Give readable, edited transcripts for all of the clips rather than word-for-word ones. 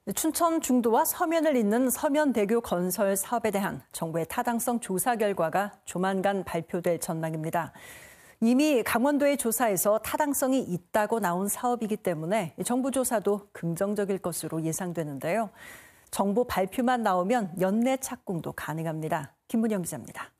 춘천 중도와 서면을 잇는 서면대교 건설 사업에 대한 정부의 타당성 조사 결과가 조만간 발표될 전망입니다. 이미 강원도의 조사에서 타당성이 있다고 나온 사업이기 때문에 정부 조사도 긍정적일 것으로 예상되는데요. 정보 발표만 나오면 연내 착공도 가능합니다. 김문영 기자입니다.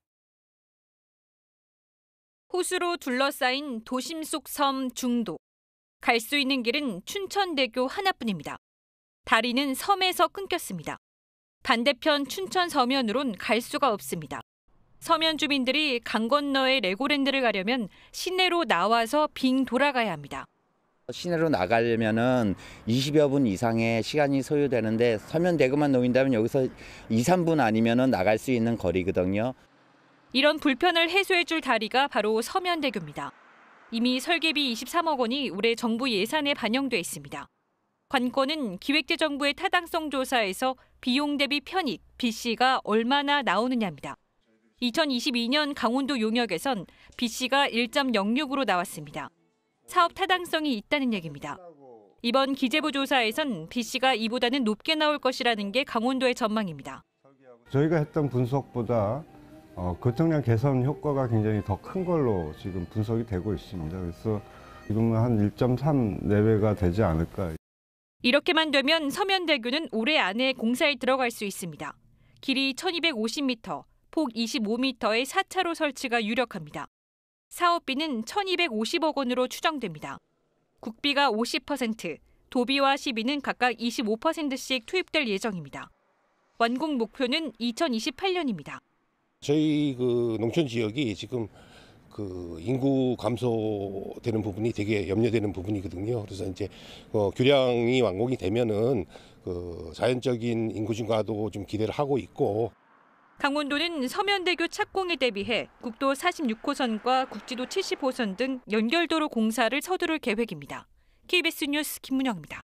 호수로 둘러싸인 도심 속 섬 중도. 갈 수 있는 길은 춘천대교 하나뿐입니다. 다리는 섬에서 끊겼습니다. 반대편 춘천 서면으론 갈 수가 없습니다. 서면 주민들이 강 건너의 레고랜드를 가려면 시내로 나와서 빙 돌아가야 합니다. 시내로 나가려면은 20여 분 이상의 시간이 소요되는데 서면대교만 놓인다면 여기서 2, 3분 아니면은 나갈 수 있는 거리거든요. 이런 불편을 해소해줄 다리가 바로 서면대교입니다. 이미 설계비 23억 원이 올해 정부 예산에 반영돼 있습니다. 관건은 기획재정부의 타당성 조사에서 비용 대비 편익, BC가 얼마나 나오느냐입니다. 2022년 강원도 용역에선 BC가 1.06으로 나왔습니다. 사업 타당성이 있다는 얘기입니다. 이번 기재부 조사에선 BC가 이보다는 높게 나올 것이라는 게 강원도의 전망입니다. 저희가 했던 분석보다 거청량 개선 효과가 굉장히 더 큰 걸로 지금 분석이 되고 있습니다. 그래서 지금은 한 1.3 내외가 되지 않을까. 이렇게만 되면 서면대교는 올해 안에 공사에 들어갈 수 있습니다. 길이 1250m, 폭 25m의 4차로 설치가 유력합니다. 사업비는 1250억 원으로 추정됩니다. 국비가 50%, 도비와 시비는 각각 25%씩 투입될 예정입니다. 완공 목표는 2028년입니다. 저희 농촌 지역이 지금 인구 감소되는 부분이 되게 염려되는 부분이거든요. 그래서 이제 교량이 완공이 되면은 자연적인 인구 증가도 좀 기대를 하고 있고. 강원도는 서면대교 착공에 대비해 국도 46호선과 국지도 70호선 등 연결도로 공사를 서두를 계획입니다. KBS 뉴스 김문영입니다.